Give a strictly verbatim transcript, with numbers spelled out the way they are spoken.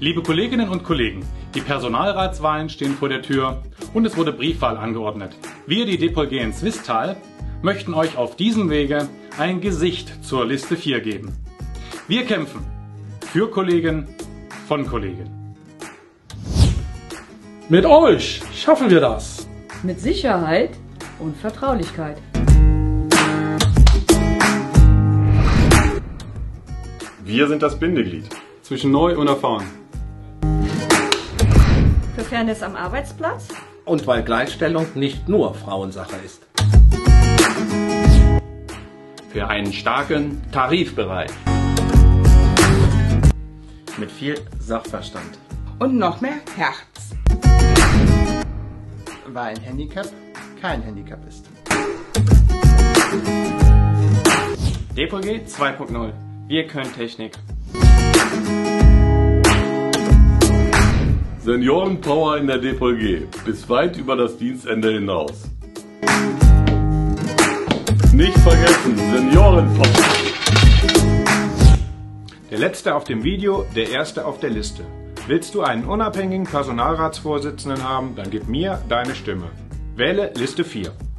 Liebe Kolleginnen und Kollegen, die Personalratswahlen stehen vor der Tür und es wurde Briefwahl angeordnet. Wir, die D P O L G in Swisttal, möchten euch auf diesem Wege ein Gesicht zur Liste vier geben. Wir kämpfen für Kollegen von Kollegen. Mit euch schaffen wir das. Mit Sicherheit und Vertraulichkeit. Wir sind das Bindeglied zwischen neu und erfahren. Für Fairness am Arbeitsplatz. Und weil Gleichstellung nicht nur Frauensache ist. Für einen starken Tarifbereich. Mit viel Sachverstand. Und noch mehr Herz. Weil ein Handicap kein Handicap ist. D P O L G zwei Punkt null. Wir können Technik. Seniorenpower in der D P O L G bis weit über das Dienstende hinaus. Nicht vergessen, Seniorenpower. Der Letzte auf dem Video, der Erste auf der Liste. Willst du einen unabhängigen Personalratsvorsitzenden haben, dann gib mir deine Stimme. Wähle Liste vier.